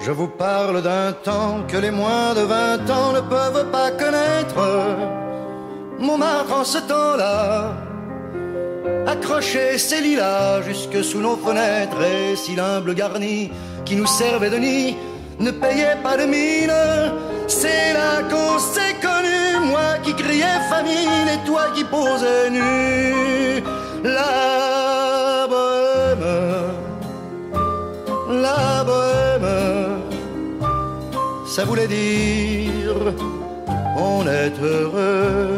Je vous parle d'un temps que les moins de 20 ans ne peuvent pas connaître. Montmartre en ce temps-là accrochait ses lilas jusque sous nos fenêtres, et si l'humble garni qui nous servait de nid ne payait pas de mine, c'est là qu'on s'est connus, moi qui criais famine et toi qui posais nu. La bohème, ça voulait dire on est heureux.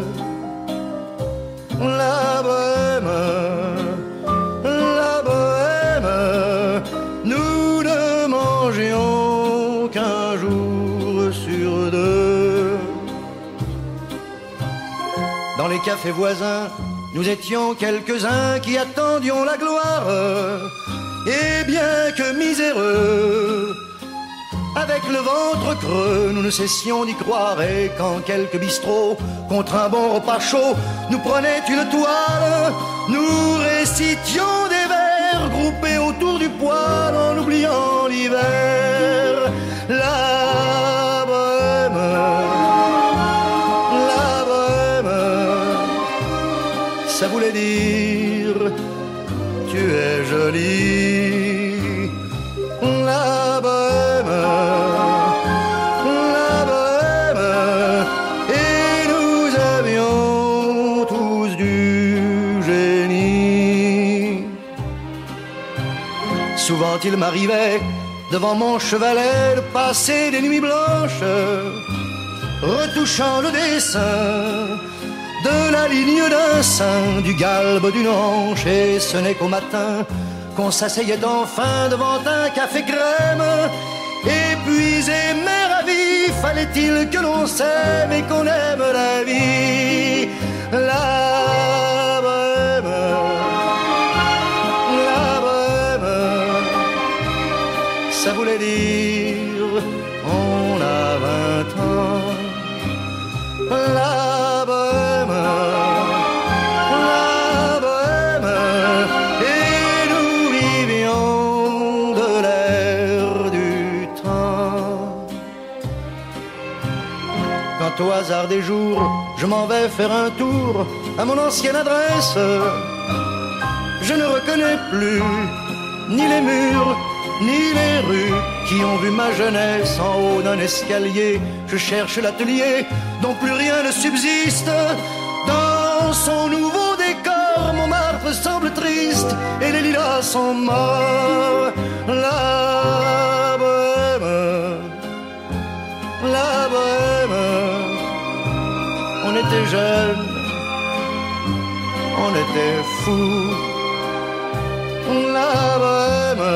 La bohème, nous ne mangions qu'un jour sur deux. Dans les cafés voisins, nous étions quelques-uns qui attendions la gloire. Et bien que miséreux, avec le ventre creux, nous ne cessions d'y croire. Et quand quelques bistrots, contre un bon repas chaud, nous prenaient une toile, nous récitions des vers groupés autour du poêle en oubliant l'hiver. La bohème, ça voulait dire tu es jolie. La bohème, et nous avions tous du génie. Souvent il m'arrivait devant mon chevalet de passer des nuits blanches, retouchant le dessin de la ligne d'un sein, du galbe d'une hanche, et ce n'est qu'au matin qu'on s'asseyait enfin devant un café crème. Épuisé mais ravi, fallait-il que l'on s'aime et qu'on aime la vie. La bohème, ça voulait dire on a 20 ans. La bohème, et nous vivions de l'air du temps. Quand au hasard des jours, je m'en vais faire un tour à mon ancienne adresse, je ne reconnais plus ni les murs, ni les rues qui ont vu ma jeunesse en haut d'un escalier. Je cherche l'atelier dont plus rien ne subsiste. Dans son nouveau décor, Montmartre semble triste et les lilas sont morts. La bohème, on était jeunes, on était fous. La bohème,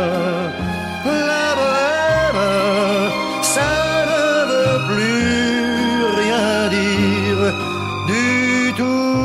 ça ne veut plus rien dire du tout.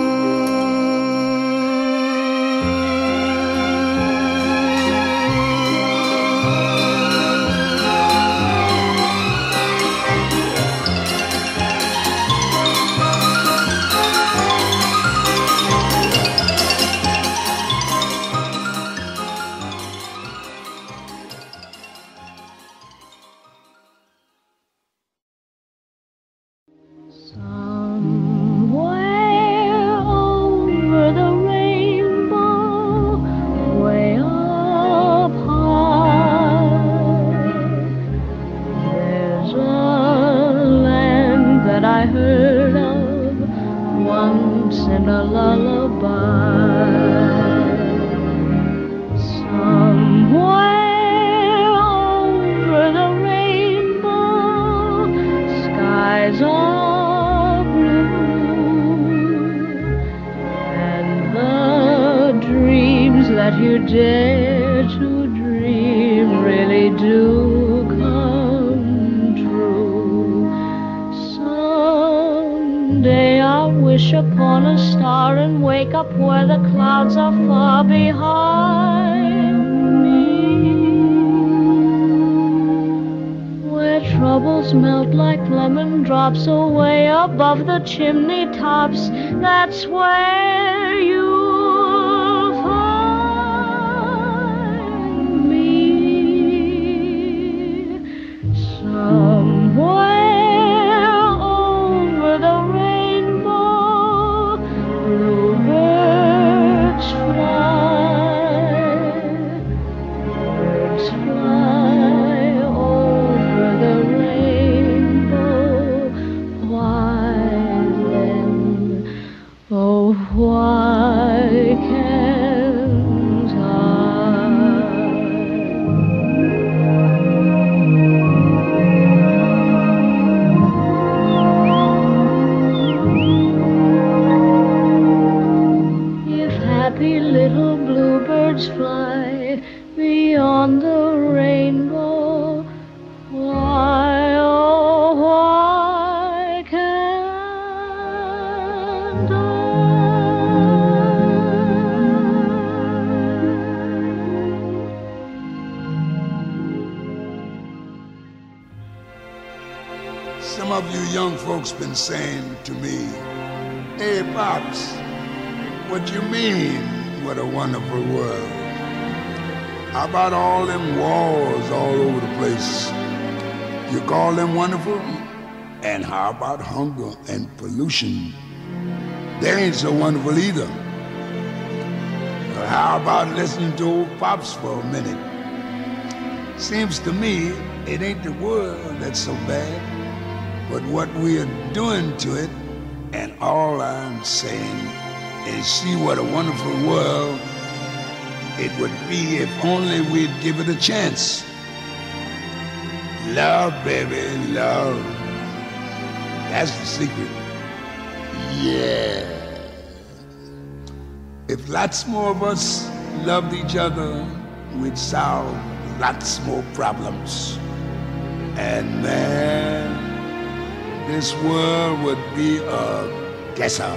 You dare to dream really do come true. Someday I'll wish upon a star and wake up where the clouds are far behind me, where troubles melt like lemon drops away above the chimney tops. That's where you beyond the rainbow. Why, oh, why can't I? Some of you young folks been saying to me, "Hey, Pops, what you mean, what a wonderful world? How about all them wars all over the place? You call them wonderful? And how about hunger and pollution? They ain't so wonderful either. But how about listening to old Pops for a minute? Seems to me it ain't the world that's so bad, but what we are doing to it. And all I'm saying is see what a wonderful world it would be if only we'd give it a chance. Love, baby, love. That's the secret. Yeah. If lots more of us loved each other, we'd solve lots more problems. And man, this world would be a guesser.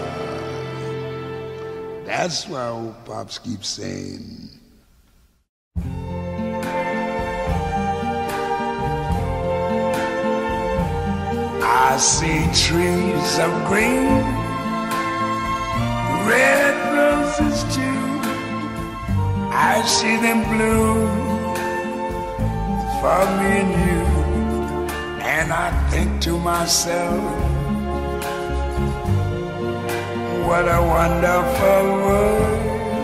That's why old Pops keeps saying, I see trees of green, red roses too. I see them bloom for me and you. And I think to myself, what a wonderful world.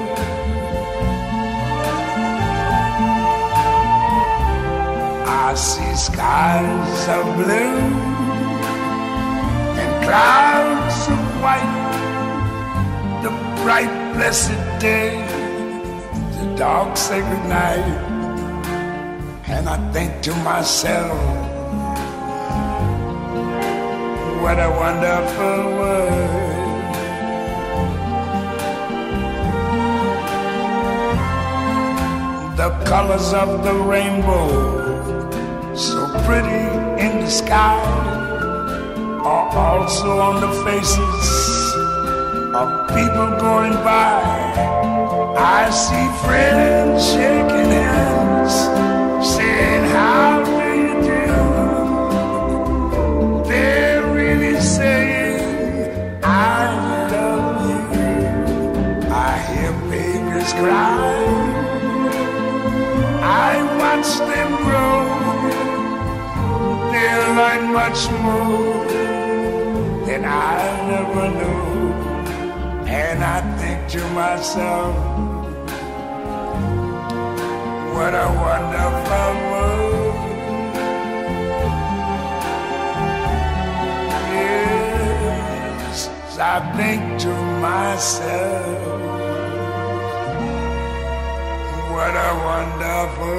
I see skies of blue and clouds of white, the bright blessed day, the dark sacred night. And I think to myself, what a wonderful world. The colors of the rainbow, so pretty in the sky, are also on the faces of people going by. I see friends shaking hands, saying, how do you do? They're really saying, I love you. I hear babies cry, I watch them grow. They'll learn much more than I never knew. And I think to myself, what a wonderful world. Yes, I think to myself, what a wonderful